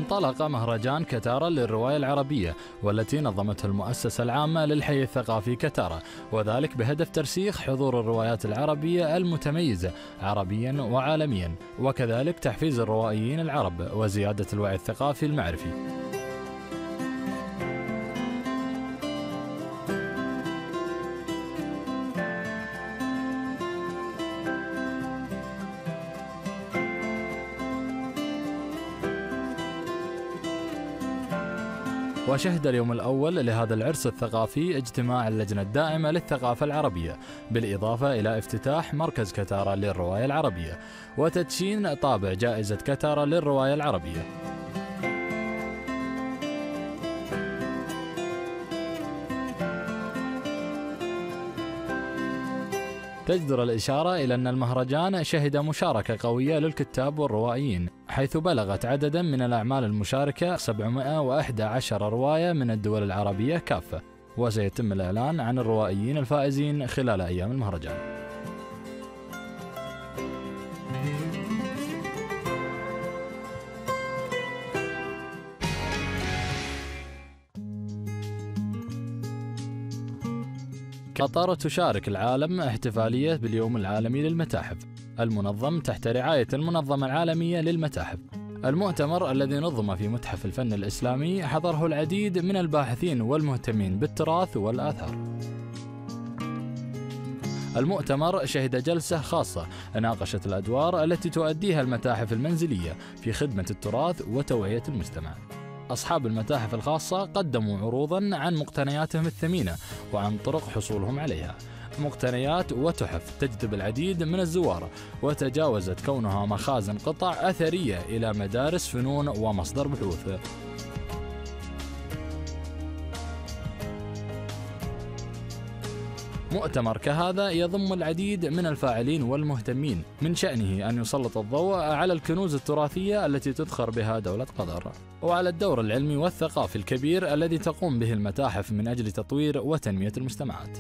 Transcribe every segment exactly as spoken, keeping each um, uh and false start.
انطلق مهرجان كتارا للرواية العربية، والتي نظمته المؤسسة العامة للحي الثقافي كتارا، وذلك بهدف ترسيخ حضور الروايات العربية المتميزة عربيا وعالميا، وكذلك تحفيز الروائيين العرب وزيادة الوعي الثقافي المعرفي. وشهد اليوم الأول لهذا العرس الثقافي اجتماع اللجنة الدائمة للثقافة العربية، بالإضافة إلى افتتاح مركز كتارا للرواية العربية وتدشين طابع جائزة كتارا للرواية العربية. تجدر الإشارة إلى أن المهرجان شهد مشاركة قوية للكتاب والروائيين، حيث بلغت عددا من الأعمال المشاركة سبعمائة وإحدى عشرة رواية من الدول العربية كافة، وسيتم الإعلان عن الروائيين الفائزين خلال أيام المهرجان. قطر تشارك العالم احتفالية باليوم العالمي للمتاحف المنظم تحت رعاية المنظمة العالمية للمتاحف. المؤتمر الذي نظم في متحف الفن الإسلامي حضره العديد من الباحثين والمهتمين بالتراث والآثار. المؤتمر شهد جلسة خاصة ناقشت الأدوار التي تؤديها المتاحف المنزلية في خدمة التراث وتوعية المجتمع. أصحاب المتاحف الخاصة قدموا عروضاً عن مقتنياتهم الثمينة وعن طرق حصولهم عليها، مقتنيات وتحف تجذب العديد من الزوار، وتجاوزت كونها مخازن قطع أثرية إلى مدارس فنون ومصدر بحوث. مؤتمر كهذا يضم العديد من الفاعلين والمهتمين، من شأنه أن يسلط الضوء على الكنوز التراثية التي تذخر بها دولة قطر، وعلى الدور العلمي والثقافي الكبير الذي تقوم به المتاحف من أجل تطوير وتنمية المجتمعات.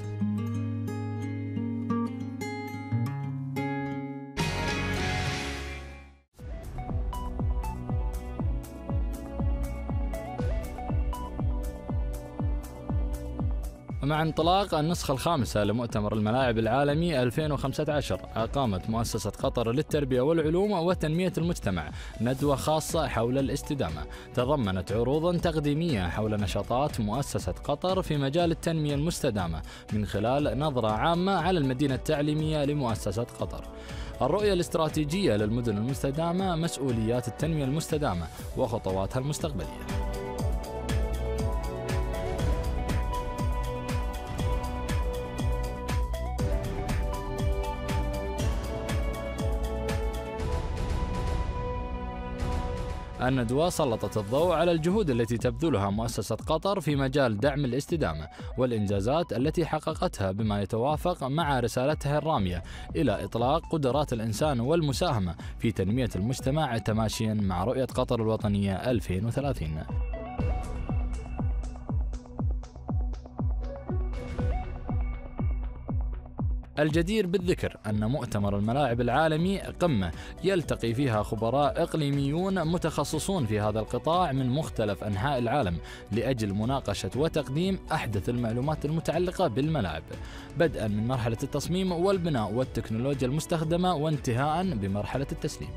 مع انطلاق النسخة الخامسة لمؤتمر الملاعب العالمي ألفين وخمسة عشر، أقامت مؤسسة قطر للتربية والعلوم وتنمية المجتمع ندوة خاصة حول الاستدامة، تضمنت عروضا تقديمية حول نشاطات مؤسسة قطر في مجال التنمية المستدامة من خلال نظرة عامة على المدينة التعليمية لمؤسسة قطر، الرؤية الاستراتيجية للمدن المستدامة، مسؤوليات التنمية المستدامة وخطواتها المستقبلية. الندوة سلطت الضوء على الجهود التي تبذلها مؤسسة قطر في مجال دعم الاستدامة والإنجازات التي حققتها، بما يتوافق مع رسالتها الرامية إلى إطلاق قدرات الإنسان والمساهمة في تنمية المجتمع تماشيا مع رؤية قطر الوطنية ألفين وثلاثين. الجدير بالذكر أن مؤتمر الملاعب العالمي قمة يلتقي فيها خبراء إقليميون متخصصون في هذا القطاع من مختلف أنحاء العالم لأجل مناقشة وتقديم أحدث المعلومات المتعلقة بالملاعب، بدءا من مرحلة التصميم والبناء والتكنولوجيا المستخدمة وانتهاء بمرحلة التسليم.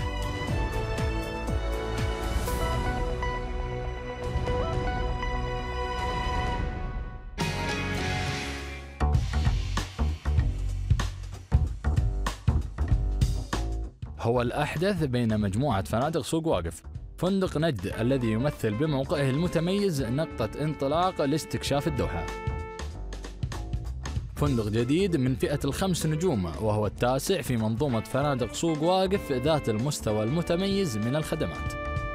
هو الأحدث بين مجموعة فنادق سوق واقف، فندق نجد الذي يمثل بموقعه المتميز نقطة انطلاق لاستكشاف الدوحة. فندق جديد من فئة الخمس نجوم، وهو التاسع في منظومة فنادق سوق واقف ذات المستوى المتميز من الخدمات.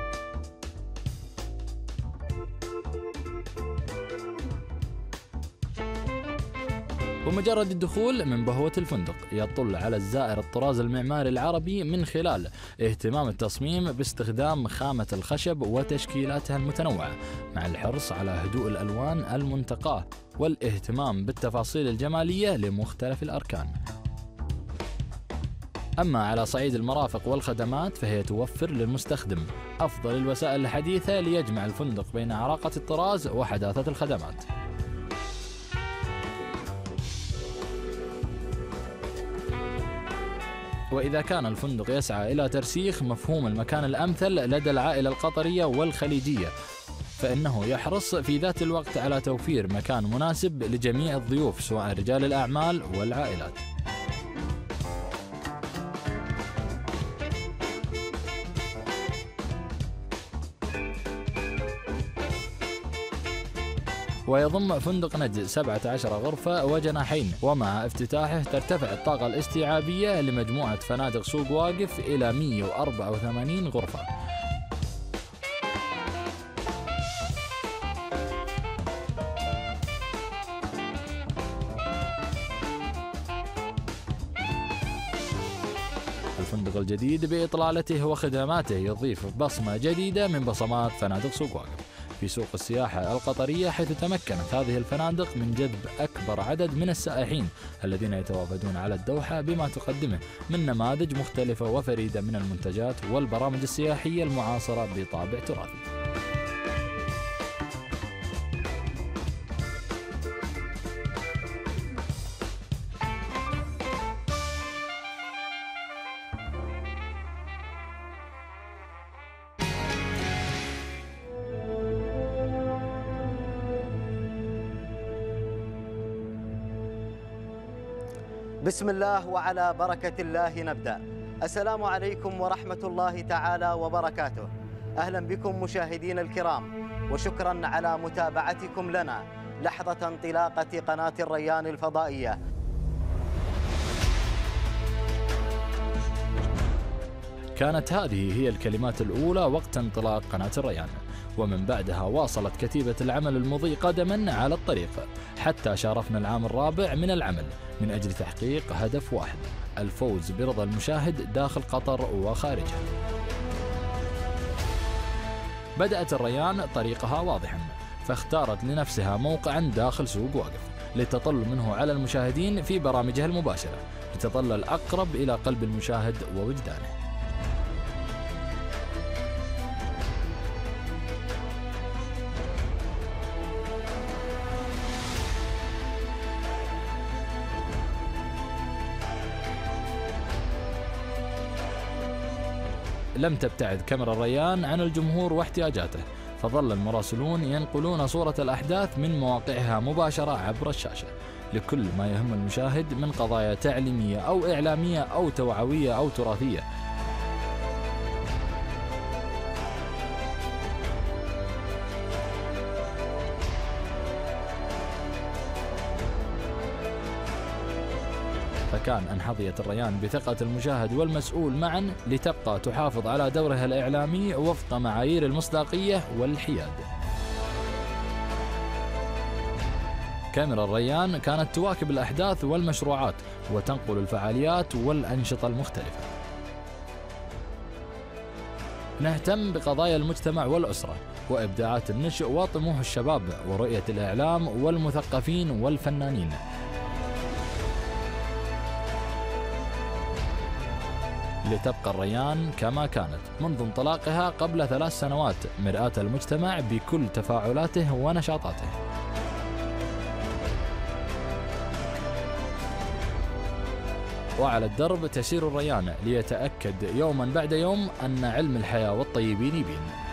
ومجرد الدخول من بهوة الفندق يطل على الزائر الطراز المعماري العربي من خلال اهتمام التصميم باستخدام خامة الخشب وتشكيلاتها المتنوعة، مع الحرص على هدوء الألوان المنتقاة والاهتمام بالتفاصيل الجمالية لمختلف الأركان. أما على صعيد المرافق والخدمات فهي توفر للمستخدم أفضل الوسائل الحديثة ليجمع الفندق بين عراقة الطراز وحداثة الخدمات. وإذا كان الفندق يسعى إلى ترسيخ مفهوم المكان الأمثل لدى العائلة القطرية والخليجية، فإنه يحرص في ذات الوقت على توفير مكان مناسب لجميع الضيوف سواء رجال الأعمال والعائلات. ويضم فندق نجد سبعة عشر غرفة وجناحين، ومع افتتاحه ترتفع الطاقة الاستيعابية لمجموعة فنادق سوق واقف إلى مئة وأربعة وثمانين غرفة. الفندق الجديد بإطلالته وخدماته يضيف بصمة جديدة من بصمات فنادق سوق واقف في سوق السياحة القطرية، حيث تمكنت هذه الفنادق من جذب أكبر عدد من السائحين الذين يتوافدون على الدوحة بما تقدمه من نماذج مختلفة وفريدة من المنتجات والبرامج السياحية المعاصرة بطابع تراثي. بسم الله وعلى بركة الله نبدأ. السلام عليكم ورحمة الله تعالى وبركاته. أهلا بكم مشاهدين الكرام، وشكرا على متابعتكم لنا لحظة انطلاقة قناة الريان الفضائية. كانت هذه هي الكلمات الأولى وقت انطلاق قناة الريان، ومن بعدها واصلت كتيبة العمل المضي قدما على الطريق حتى شارفنا العام الرابع من العمل من أجل تحقيق هدف واحد: الفوز برضا المشاهد داخل قطر وخارجها. بدأت الريان طريقها واضحا، فاختارت لنفسها موقعا داخل سوق واقف لتطل منه على المشاهدين في برامجها المباشرة، لتظل الأقرب إلى قلب المشاهد ووجدانه. لم تبتعد كاميرا الريان عن الجمهور واحتياجاته، فظل المراسلون ينقلون صورة الأحداث من مواقعها مباشرة عبر الشاشة لكل ما يهم المشاهد من قضايا تعليمية أو إعلامية أو توعوية أو تراثية. فكان أن حظيت الريان بثقة المشاهد والمسؤول معا لتبقى تحافظ على دورها الإعلامي وفق معايير المصداقية والحياد. كاميرا الريان كانت تواكب الأحداث والمشروعات وتنقل الفعاليات والأنشطة المختلفة. نهتم بقضايا المجتمع والأسرة وإبداعات النشء وطموح الشباب ورؤية الإعلام والمثقفين والفنانين. لتبقى الريان كما كانت منذ انطلاقها قبل ثلاث سنوات مرآة المجتمع بكل تفاعلاته ونشاطاته. وعلى الدرب تسير الريان ليتأكد يوما بعد يوم أن علم الحياة والطيبين يبين.